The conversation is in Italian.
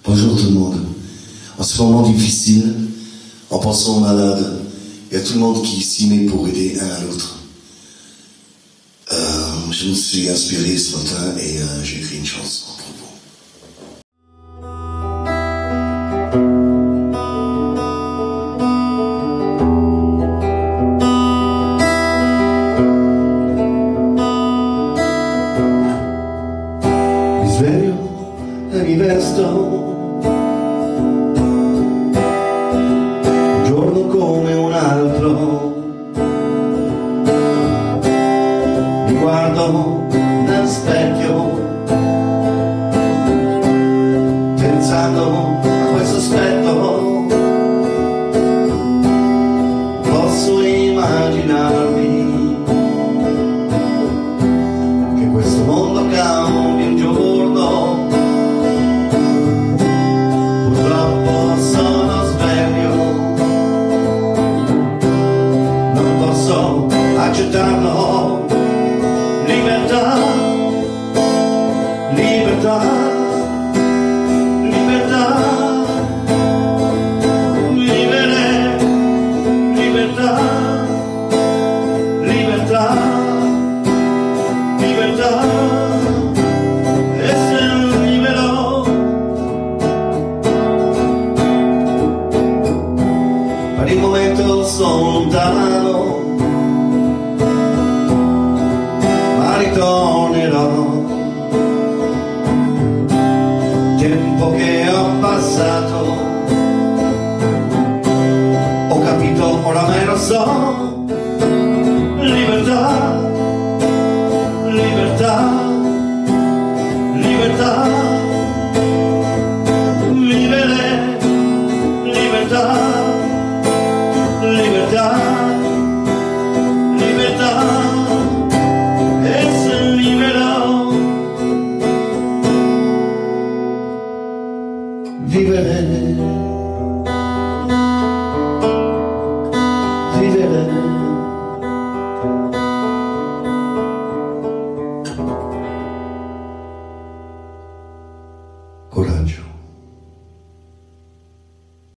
Bonjour tout le monde. En ce moment difficile, en pensant aux malades, il y a tout le monde qui s'y met pour aider un à l'autre. Je me suis inspiré ce matin et j'ai écrit une chanson pour vous. Mi sveglio e mi vesto, un giorno come un altro. Mi guardo nel specchio, pensando a questo aspetto. Posso immaginarmi che questo mondo cambi un giorno. Purtroppo sono sveglio, non posso accettarlo. Libertà, libertà, libertà, vivere, libertà, libertà, libertà, essere libero. Per il momento sono lontano, ritornerò. Tempo che ho passato, ho capito, oramai lo so. Libertà, libertà, libertà, vivere, libertà, libertà, libertà. Vivere